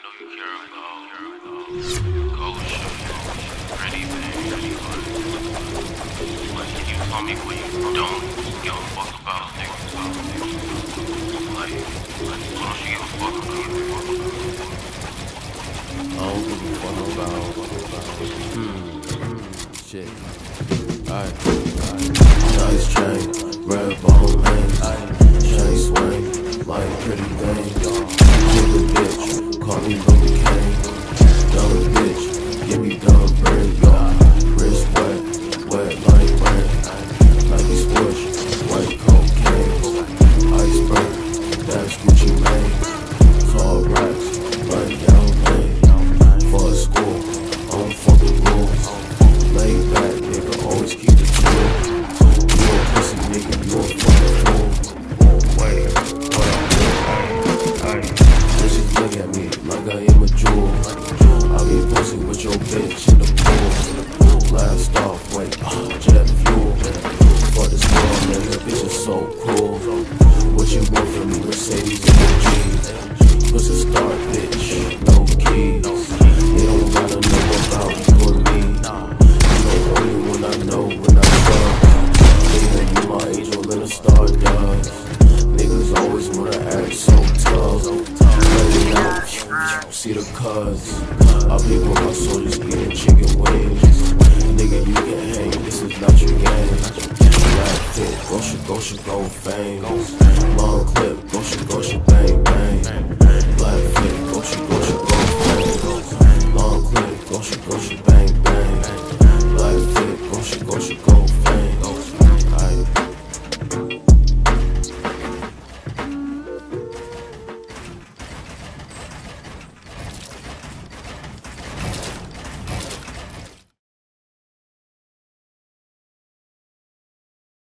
know you care about culture, anything, but can you tell me what you don't give a fuck about, nigga? Like, what don't you give a fuck about? I don't give a fuck about shit. Alright. Nice chain, red bone lanes, chain swing, like pretty things. Give a bitch, call me Louis Kane. Dumb bitch, give me dumb bread, yo. Wrist wet like rain. Nike swoosh, white cocaine. Iceberg, that's Gucci Mane. Tall racks, right down lane. For a school, I don't fuck with rules. Laid back, nigga, always keep it chill. You a pussy nigga, you a fucking fool. Wait, what up, ay. Bitches look at me like I am a jewel. I be pussy with your bitch in the pool. Blast off, wait, jet fuel. For this world, man, that bitch is so cool. What you want from me, Mercedes and the G's? Pussy star bitch, no keys. They don't gotta know about you or me. You know only when I know when I love. Nigga, you my angel in a star does. Niggas always wanna act so tough. Let it out, see the cuz. I be with my soldiers eating chicken wings. Nigga, you can hang, this is not your game. Black fit, go fame. Long clip, go bang bang.